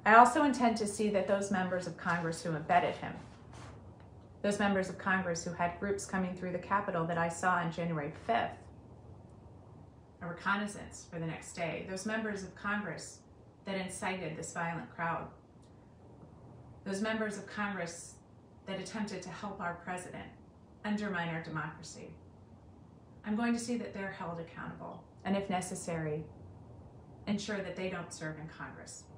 I also intend to see that those members of Congress who embedded him, those members of Congress who had groups coming through the Capitol that I saw on January 5th, a reconnaissance for the next day, those members of Congress that incited this violent crowd, those members of Congress that attempted to help our president undermine our democracy. I'm going to see that they're held accountable, and if necessary, ensure that they don't serve in Congress.